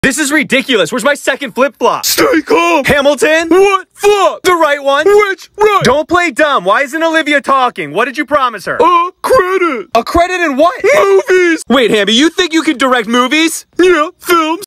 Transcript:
This is ridiculous. Where's my second flip-flop? Stay calm. Hamilton? What flop? The right one. Which right? Don't play dumb. Why isn't Olivia talking? What did you promise her? Credit. A credit in what? Movies. Wait, Hamby, you think you can direct movies? Yeah, films.